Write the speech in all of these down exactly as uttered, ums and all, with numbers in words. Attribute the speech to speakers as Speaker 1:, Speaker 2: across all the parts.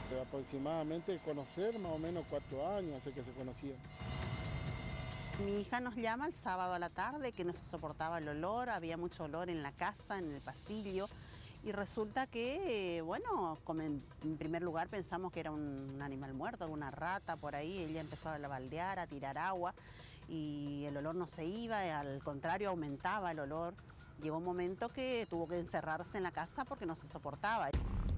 Speaker 1: Aproximadamente conocer más o menos cuatro años hace que se conocían.
Speaker 2: Mi hija nos llama el sábado a la tarde que no se soportaba el olor, había mucho olor en la casa, en el pasillo, y resulta que, eh, bueno, como en, en primer lugar pensamos que era un, un animal muerto, alguna rata por ahí. Ella empezó a baldear, a tirar agua y el olor no se iba, al contrario aumentaba el olor. Llegó un momento que tuvo que encerrarse en la casa porque no se soportaba.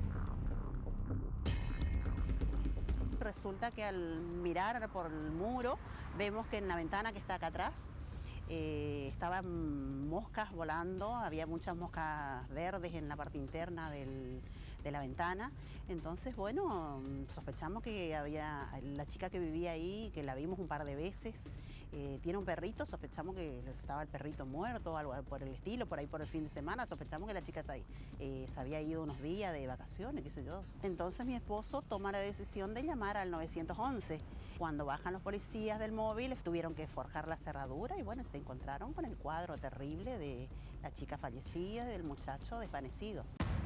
Speaker 2: Resulta que al mirar por el muro vemos que en la ventana que está acá atrás eh, estaban moscas volando, había muchas moscas verdes en la parte interna del, de la ventana. Entonces, bueno, sospechamos que había la chica que vivía ahí, que la vimos un par de veces, eh, tiene un perrito, sospechamos que estaba el perrito muerto o algo por el estilo, por ahí por el fin de semana, sospechamos que la chica se, eh, se había ido unos días de vacaciones, qué sé yo. Entonces mi esposo toma la decisión de llamar al nueve once. Cuando bajan los policías del móvil, tuvieron que forjar la cerradura y bueno, se encontraron con el cuadro terrible de la chica fallecida y del muchacho desvanecido.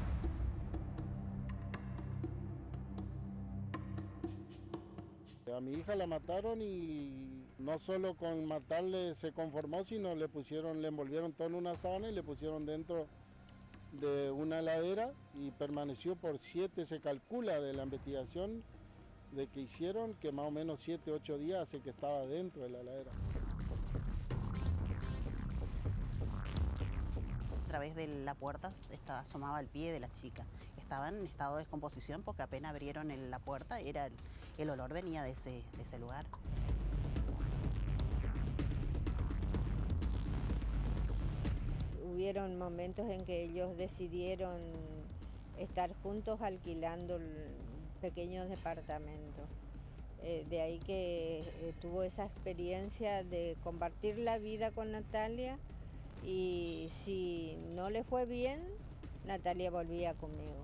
Speaker 1: A mi hija la mataron y no solo con matarle se conformó, sino le pusieron, le envolvieron todo en una sábana y le pusieron dentro de una heladera y permaneció por siete, se calcula de la investigación de que hicieron, que más o menos siete, ocho días hace que estaba dentro de la heladera.
Speaker 2: A través de la puerta estaba, asomaba el pie de la chica. Estaba en estado de descomposición porque apenas abrieron el, la puerta, era el, el olor venía de ese, de ese lugar.
Speaker 3: Hubieron momentos en que ellos decidieron estar juntos alquilando pequeños departamentos. Eh, de ahí que eh, tuvo esa experiencia de compartir la vida con Natalia y si no le fue bien, Natalia volvía conmigo.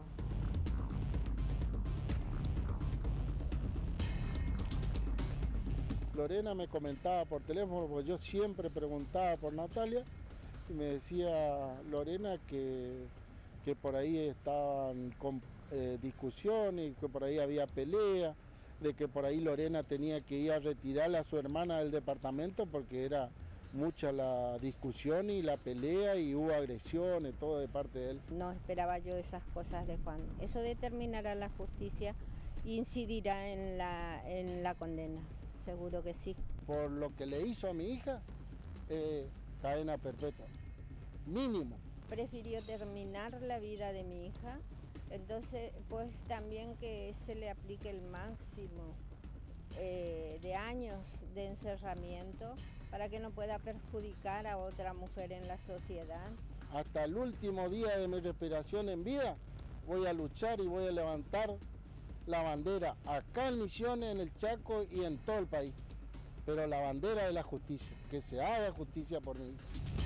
Speaker 1: Lorena me comentaba por teléfono, porque yo siempre preguntaba por Natalia, y me decía Lorena que, que por ahí estaban con eh, discusiones, que por ahí había pelea, de que por ahí Lorena tenía que ir a retirar a su hermana del departamento porque era mucha la discusión y la pelea y hubo agresiones, todo de parte de él.
Speaker 3: No esperaba yo esas cosas de Juan. Eso determinará la justicia e incidirá en la, en la condena, seguro que sí.
Speaker 1: Por lo que le hizo a mi hija, eh, cadena perpetua, mínimo.
Speaker 3: Prefirió terminar la vida de mi hija, entonces pues también que se le aplique el máximo eh, de años de encerramiento para que no pueda perjudicar a otra mujer en la sociedad.
Speaker 1: Hasta el último día de mi respiración en vida voy a luchar y voy a levantar la bandera acá en Misiones, en el Chaco y en todo el país. Pero la bandera de la justicia, que se haga justicia por mí.